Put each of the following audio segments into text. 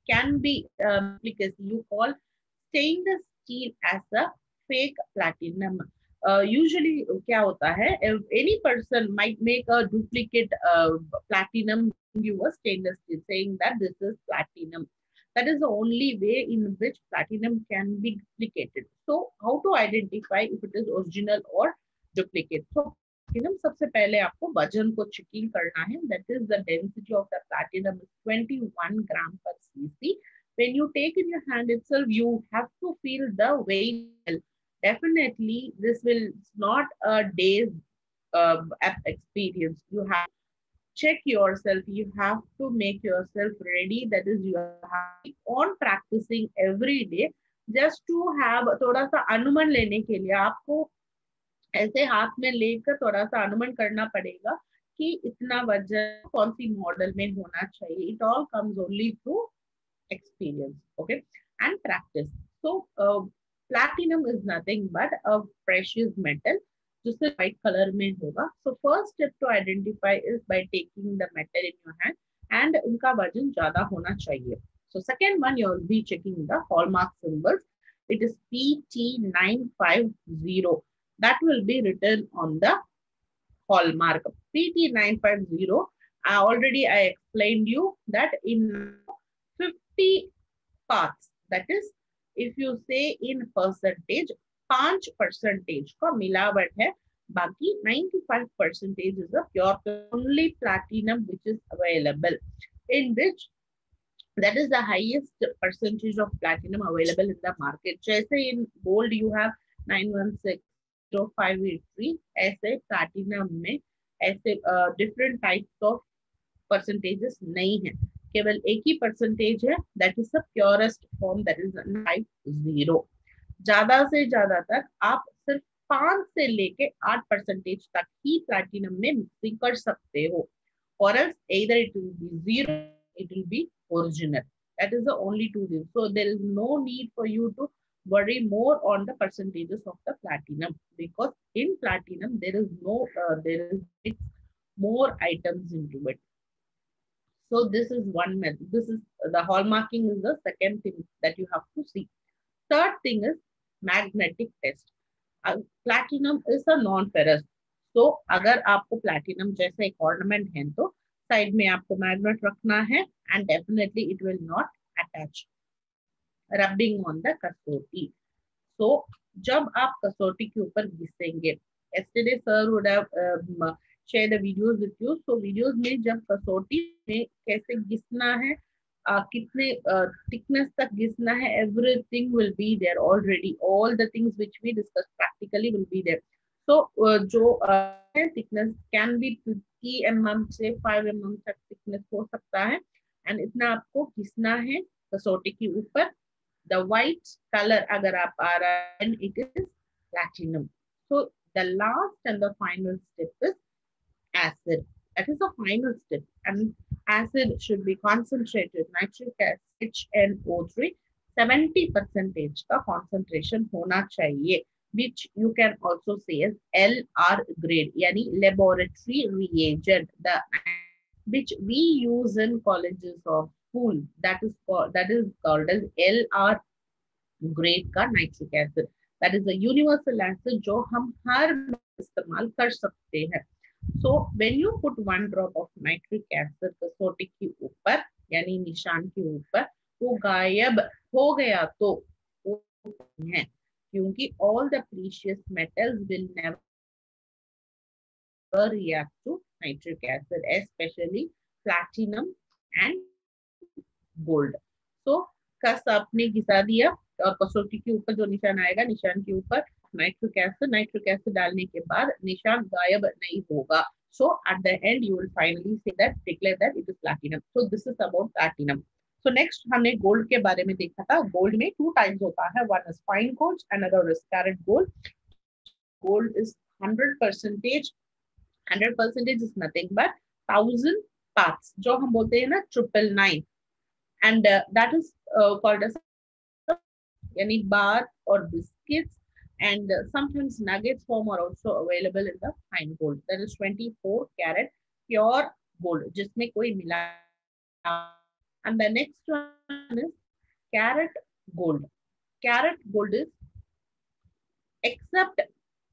can be because you call stainless steel as a fake platinum. Usually क्या होता है, any person might make a duplicate platinum, giving you a stainless steel, saying that this is platinum. That is the only way in which platinum can be duplicated. So how to identify if it is original or duplicate? So platinum, सबसे पहले आपको वजन को checking करना है. That is the density of the platinum is 21 gram per cc. When you take in your hand itself, you have to feel the weight. Definitely, this will not a day's experience. You have check yourself. You have to make yourself ready. That is, you have to keep on practicing every day just to have थोड़ा सा अनुमान लेने के लिए आपको ऐसे हाथ में लेकर थोड़ा सा अनुमान करना पड़ेगा कि इतना वजन कौन सी मॉडल में होना चाहिए. It all comes only through experience, okay, and practice. So platinum is nothing but a precious metal जिससे white color में होगा. So first step to identify is by taking the metal in your hand and उनका वजन ज्यादा होना चाहिए. So second one, you will be checking the hallmark symbols. It is PT950. That will be written on the hallmark. PT950. I explained you that in 50 parts, that is, if you say in percentage, 5% का मिलावट है, बाकी 95% is a pure only platinum which is available, in which that is the highest percentage of platinum available in the market. जैसे in gold you have 9160583, ऐसे platinum में ऐसे different types of percentages नहीं है, केवल एक ही परसेंटेज है, that is the purest form, that is 50. ज्यादा से ज्यादा तक आप सिर्फ 5 से लेके 8% तक ही प्लैटिनम में मिक्सिंग कर सकते हो, और else either it will be 0, it will be original. That is the only two things. So there is no need for you to worry more on the percentages of the platinum, because in platinum there is more items into it. So this is one method. This is the hallmarking is the second thing that you have to see. Third thing is magnetic test. Platinum is a non-ferrous. So अगर आपको platinum जैसे एक ornament है तो side में आपको magnet रखना है, and definitely it will not attach. Rubbing on the कसौटी. So जब आप कसौटी के ऊपर घिसेंगे, yesterday sir would have share the videos with you. So videos में जब कसौटी में कैसे घिसना है, कितने thickness तक घिसना है, everything will be there already. All the things which we discussed practically will be there. So जो thickness can be 3 mm से 5 mm तक thickness हो सकता है, and इतना आपको घिसना है कसौटी के ऊपर. The white color अगर आप आ रहा है, and it is platinum. So the last and the final step is acid. That is the final step, and acid should be concentrated nitric acid HNO3 70% का concentration होना चाहिए, which you can also say as LR grade, यानी laboratory reagent, the which we use in colleges or school. That is called as LR grade का nitric acid. That is the universal acid जो हम हर इस्तेमाल कर सकते हैं. So when you put 1 drop of nitric acid कसौटी के ऊपर यानी निशान के ऊपर, वो गायब हो गया तो वो है, क्योंकि all the precious metals will never react to nitric acid, especially platinum and gold. So कस आपने घिसा दिया और कसौटी के ऊपर जो निशान आएगा, निशान के ऊपर नाइट्रिक एसिड डालने के बाद निशान गायब नहीं होगा. So at the end you will finally say that, declare that it is platinum. So this is about platinum. So next हमने गोल्ड के बारे में देखा था. गोल्ड में 2 टाइप्स होता है, one is fine gold, another is carat gold. Gold is 100%. 100% is nothing but 1000 parts, जो हम बोलते हैं ना 999, and that is called as yani bar or biscuits, and sometimes nuggets form are also available in the fine gold. That is 24 karat pure gold जिसमें कोई मिला. And the next one one is carat gold. Carat gold is except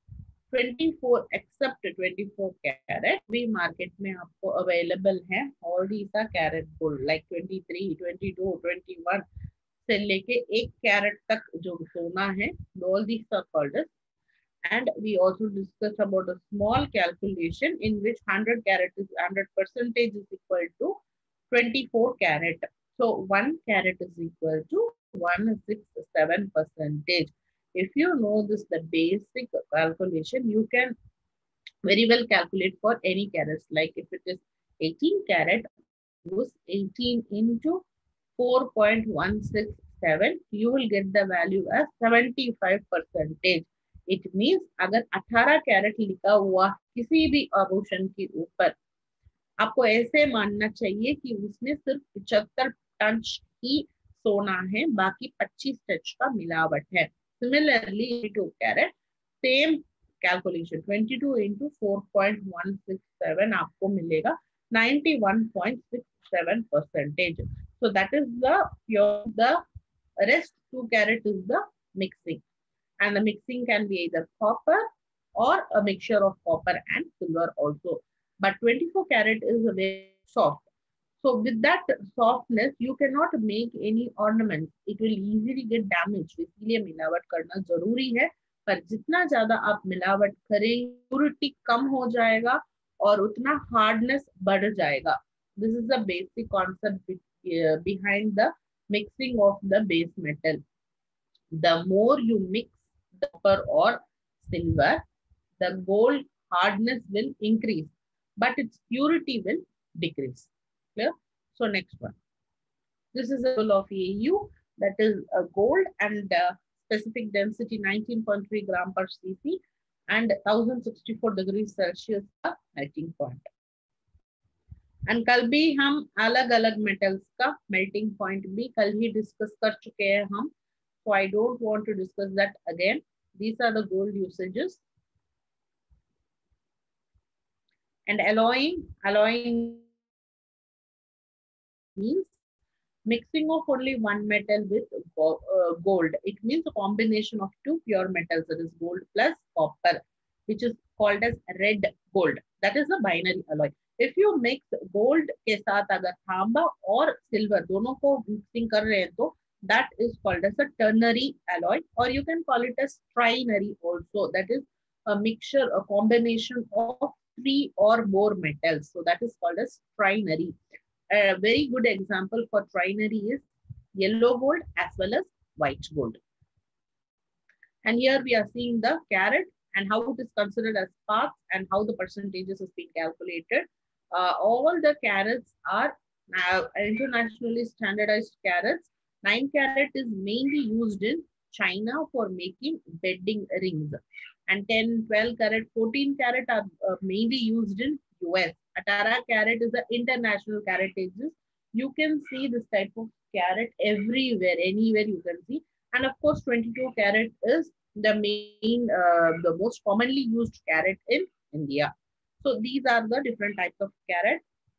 24 carat भी market में आपको available है. All these are carat gold like 23, 22, 21 से लेके 1 carat तक जो सोना है, all these are called as. And we also discussed about a small calculation in which 100 percentage is equal to 24 carat. So 1 carat is equal to 167 percentage. If you know this, the basic calculation, you can very well calculate for any carats. Like if it is 18 carat, use 18 into 4.167, you will get the value as 75 percentage. It means अगर 18 carat लिखा हुआ किसी भी आभूषण के ऊपर, आपको ऐसे मानना चाहिए कि उसमें सिर्फ 75 टच ही सोना है, बाकी 25 टच का मिलावट है. सिमिलरली 22 कैरेट, सेम कैलकुलेशन, 22 into 4.167 आपको मिलेगा 91.67 percentage. So that is the pure. The rest 2 carat is the mixing. And the mixing can be either copper or a mixture of copper and silver also. But 24 carat is very soft. So with that softness, you cannot make any ornaments. It will easily get damaged. इसलिए मिलावट करना जरूरी है. पर जितना ज्यादा आप मिलावट करें, प्योरिटी कम हो जाएगा और उतना हार्डनेस बढ़ जाएगा. This is the basic concept behind the mixing of the base metal. The more you mix the copper or silver, the gold hardness will increase, but its purity will decrease. Clear? So next one. This is a level of AU, that is a gold, and specific density 19.3 gram per cc and 1064 degrees Celsius का melting point. And कल भी हम अलग अलग metals का melting point भी कल ही discuss कर चुके हैं हम. So I don't want to discuss that again. These are the gold usages. And alloying means mixing of only one metal with gold. It means a combination of 2 pure metals, that is gold plus copper, which is called as red gold. That is a binary alloy. If you mix gold के साथ अगर तांबा और silver दोनों को mixing कर रहे हैं तो that is called as a ternary alloy, or you can call it as trinary also. That is a mixture, a combination of 3 or more metals. So that is called as trinary. A very good example for trinary is yellow gold as well as white gold. And here we are seeing the carat and how it is considered as parts and how the percentages is being calculated. All the carats are internationally standardized carats. 9 carat is mainly used in China for making bedding rings. And 10, 12 carat, 14 carat are mainly used in US. 18 carat is the international caratages. You can see this type of carat everywhere, anywhere you can see. And of course, 22 carat is the main, the most commonly used carat in India. So these are the different types of carat.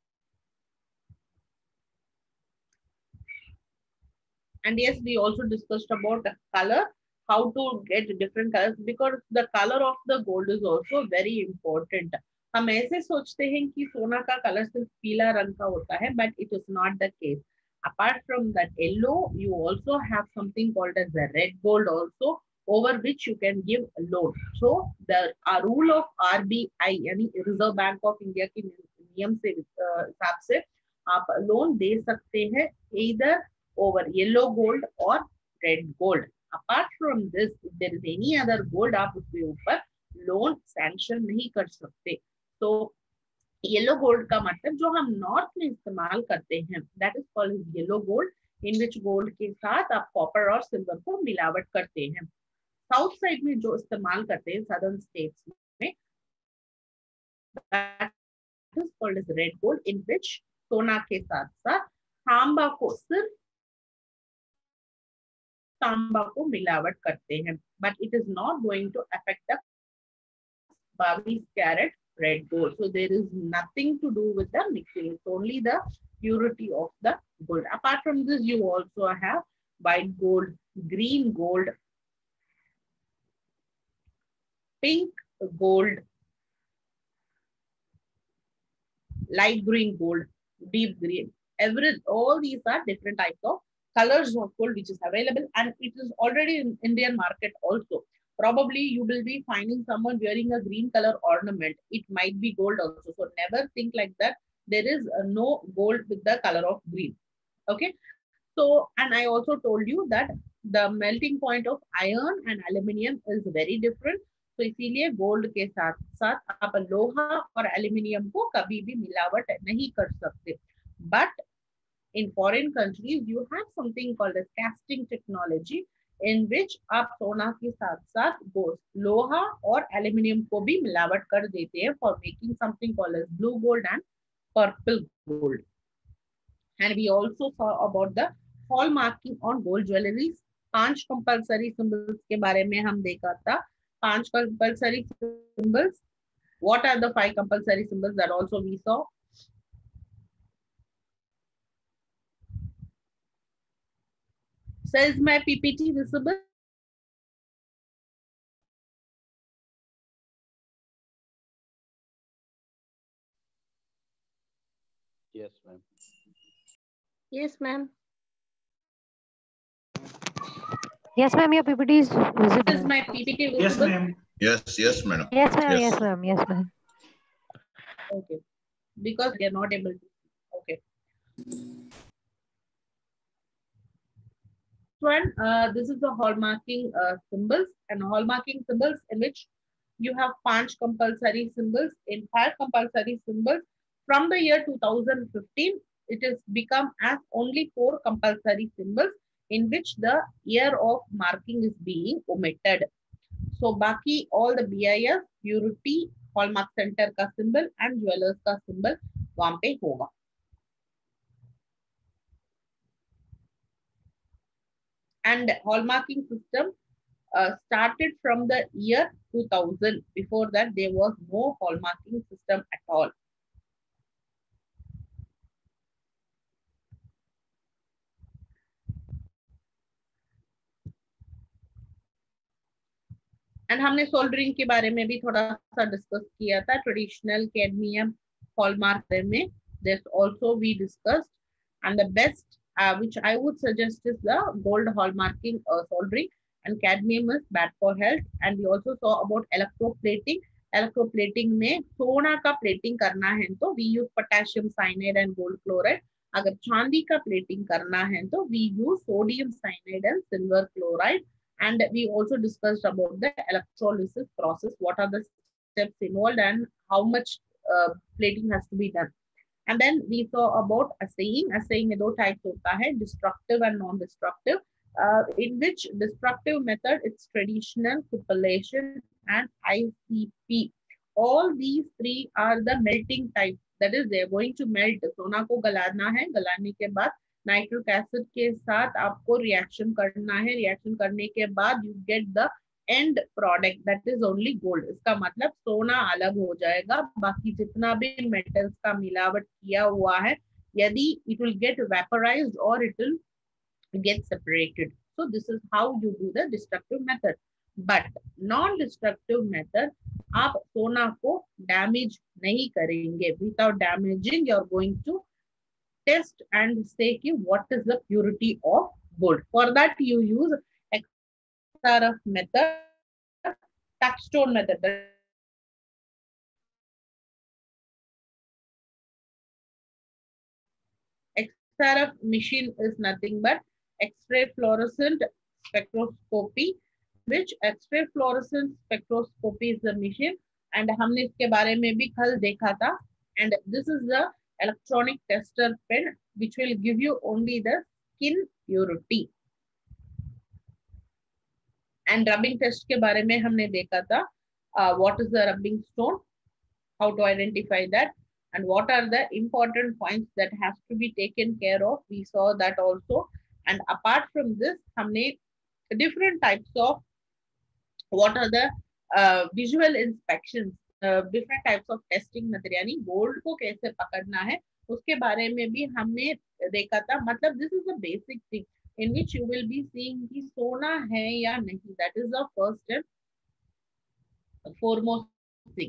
And yes, we also discussed about the color, how to get different colors, because the color of the gold is also very important. हम ऐसे सोचते हैं कि सोना का colour सिर्फ पीला रंग का होता है, but it is not the case. Apart from that yellow, you also have something called as the red gold also, over which you can give a loan. So the rule of RBI यानी Reserve Bank of India की नियम से हिसाब से आप loan दे सकते हैं either over yellow gold or red gold. Apart from this, if there is any other gold, आप उसके ऊपर लोन सैंक्शन नहीं कर सकते. तो येलो गोल्ड का मतलब जो हम नॉर्थ में इस्तेमाल करते हैं, that is called yellow gold, in which gold के साथ आप कॉपर और सिल्वर को मिलावट करते हैं. साउथ साइड में जो इस्तेमाल करते हैं सदर्न स्टेट्स में, that is called as red gold, in which सोना के साथ साथ तांबा को, सिर्फ तांबा को मिलावट करते हैं. But it is not going to affect the 22 carat red gold. So there is nothing to do with the mixing. It's only the purity of the gold. Apart from this, you also have white gold, green gold, pink gold, light green gold, deep green. All these are different types of colors of gold which is available, and it is already in Indian market also. Probably you will be finding someone wearing a green color ornament. It might be gold also. So never think like that. There is no gold with the color of green. Okay. So, and I also told you that the melting point of iron and aluminium is very different. तो इसीलिए gold के साथ साथ आप लोहा और aluminium को कभी भी मिलावट नहीं कर सकते. But in foreign countries, you have something called as casting technology, in which आप सोना के साथ साथ लोहा और एल्यूमिनियम को भी मिलावट कर देते हैं for making something called as blue gold and purple gold. And we also saw about the hallmarking on gold jewelries. 5 compulsory symbols के बारे में हम देखा था. 5 compulsory symbols. What are the 5 compulsory symbols that also we saw? So is my PPT visible? Yes, ma'am. Yes, ma'am. Yes, ma'am, your PPT is visible. Is my PPT visible? Yes, ma'am. Yes, madam. Yes, ma'am. Yes, ma'am. Yes, ma'am. Okay. Because they are not able to. Okay. One, this is the hallmarking symbols, and hallmarking symbols in which you have 5 compulsory symbols. In 5 compulsory symbols, from the year 2015, it has become as only 4 compulsory symbols in which the year of marking is being omitted. So, baki all the BIS, purity, hallmark center ka symbol and jewelers ka symbol वहाँ पे होगा. And hallmarking system started from the year 2000. Before that, there was no hallmarking system at all. And हमने soldering के बारे में भी थोड़ा सा डिस्कस किया था. ट्रेडिशनल कैडमियम हॉलमार्क में there's also we discussed, and the best which I would suggest is the gold hallmarking soldering, and cadmium is bad for health. And we also saw about electroplating. Electroplating में सोना का plating करना है तो we use potassium cyanide and gold chloride. अगर चांदी का plating करना है तो we use sodium cyanide and silver chloride. And we also discussed about the electrolysis process, what are the steps involved and how much plating has to be done. And then we saw about assaying. Assaying में 2 types होता है, destructive and non-destructive. In which destructive method, it's traditional, cupellation and ICP. All these 3 are the melting type. That is, they are going to melt. सोना को गलाना है, गलाने के बाद नाइट्रिक एसिड के साथ आपको रिएक्शन करना है. रिएक्शन करने के बाद you get the end product, that is only gold. इसका मतलब सोना अलग हो जाएगा, बाकी जितना भी मेटल्स का मिलावट किया हुआ है, यदि इट विल गेट वेपराइज्ड और it will get separated. So this is how you do the destructive method. But non destructive method, आप सोना को डैमेज नहीं करेंगे. Without damaging you are going to test and say ki what is the purity of gold. For that you use XRF method, touchstone method. XRF machine is nothing but X-ray fluorescent spectroscopy, which X-ray fluorescent spectroscopy is the machine, and हमने इसके बारे में भी कल देखा था. And this is the electronic tester pen, which will give you only the skin purity. And rubbing test के बारे में हमने देखा था. What is the rubbing stone, how to identify that, and what are the important points that has to be taken care of. We saw that also. And apart from this, हमने different types of what are the visual inspections. Different types of testing method, यानी gold को कैसे पकड़ना है उसके बारे में भी हमने देखा था. मतलब this is the basic thing in which you will be seeing कि सोना है या नहीं. That is the first and foremost thing.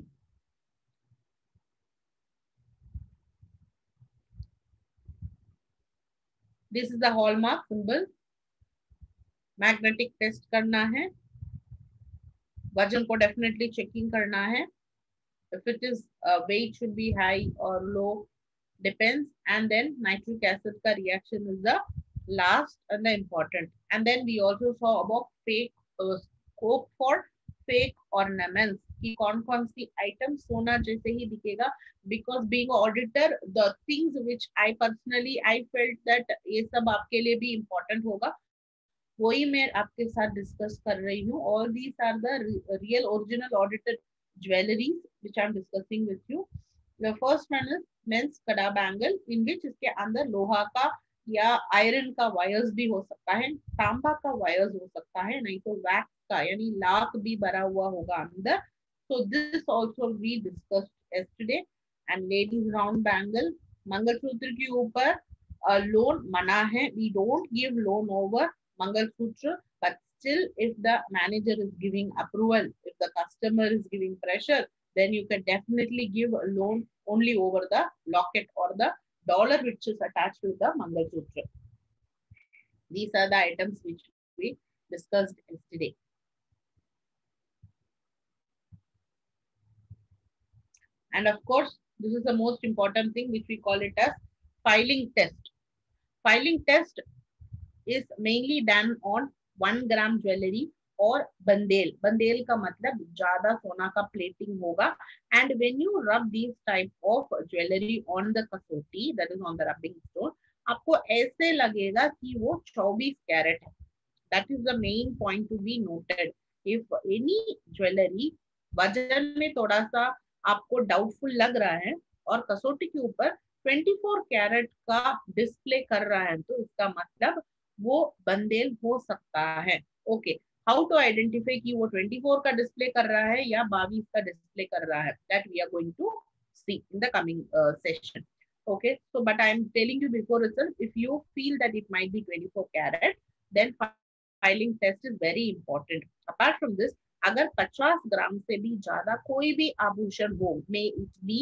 This is the hallmark symbol. Magnetic test करना है, वजन को डेफिनेटली चेकिंग करना है. If it is weight should be high or low depends, and then nitric acid ka reaction is the last and the important. And then we also saw about fake scope for fake ornaments कि कौन कौन सी item सोना जैसे ही दिखेगा. Because being auditor the things which I personally I felt that ये सब आपके लिए भी इम्पोर्टेंट होगा, वही मैं आपके साथ डिस्कस कर रही हूँ. All these are the real original audited jewelleries which I am discussing with you. The first one is men's kada bangle, in which इसके अंदर लोहा का या आयरन का वायर्स भी हो सकता है, तांबा का वायर्स हो सकता है, नहीं तो वैक्स का यानी लाख भी भरा हुआ होगा अंदर. So this also we discussed yesterday. And ladies round bangle, mangalsutra के ऊपर लोन मना है. We don't give loan over mangalsutra, but still if the manager is giving approval, if the customer is giving pressure, then you can definitely give a loan only over the locket or the dollar which is attached to the mangalsutra. These are the items which we discussed yesterday. And of course, this is the most important thing which we call it as filing test. Filing test is mainly done on 1 gram jewelry और बंदेल. बंदेल का मतलब ज्यादा सोना का plating होगा. And when you rub these type of jewelry on the कसौटी, that is on the rubbing stone, आपको ऐसे लगेगा कि वो 24 कैरेट है. That is the main point to be noted. If any jewelry वजन में थोड़ा सा आपको डाउटफुल लग रहा है और कसौटी के ऊपर 24 कैरेट का डिस्प्ले कर रहा है, तो इसका मतलब वो बंदेल हो सकता है. ओके, हाउ टू आइडेंटिफाई कि वो 24 का डिस्प्ले कर रहा है या 22 का डिस्प्ले कर रहा है, that we are going to see in the coming session. Okay, so but I am telling you before itself, if you feel that it might be 24 carat, then filing test is very important. Apart from this, अगर 50 ग्राम से भी ज्यादा कोई भी आभूषण हो, may it be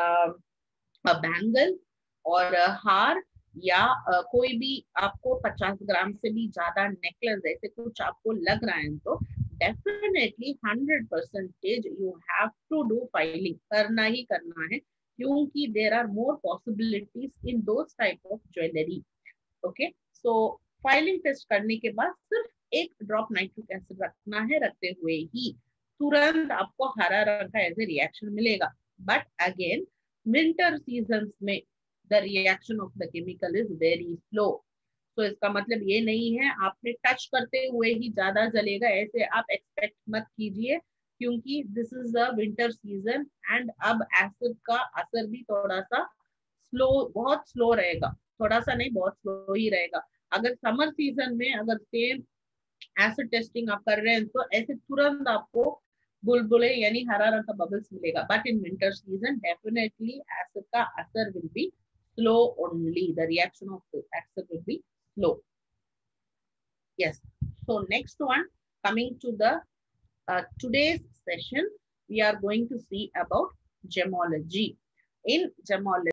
bangle और हार या कोई भी आपको 50 ग्राम से भी ज्यादा नेकलेस ऐसे कुछ आपको लग रहा है, तो definitely 100% you have to do filing. करना ही करना है, क्योंकि there are more possibilities in those type of jewellery. Okay, so filing test करने के बाद सिर्फ एक ड्रॉप नाइट्रिक एसिड रखना है. रखते हुए ही तुरंत आपको हरा रंग का ऐसे रिएक्शन मिलेगा. बट अगेन विंटर सीजन में the reaction of the chemical is very slow. तो इसका मतलब ये नहीं है आपने टच करते हुए ही ज्यादा जलेगा, ऐसे आप एक्सपेक्ट मत कीजिए, क्योंकि this is the winter season and अब एसिड का असर भी थोड़ा सा स्लो, बहुत स्लो रहेगा. थोड़ा सा नहीं, बहुत स्लो ही रहेगा. अगर समर सीजन में अगर सेम एसिड टेस्टिंग आप कर रहे हैं, तो ऐसे तुरंत आपको बुलबुले यानी हरा रंग का बबल्स मिलेगा. But in winter season definitely acid का असर will be slow only. The reaction of the acid will be slow. Yes. So next one, coming to the today's session, we are going to see about gemology. In gemology,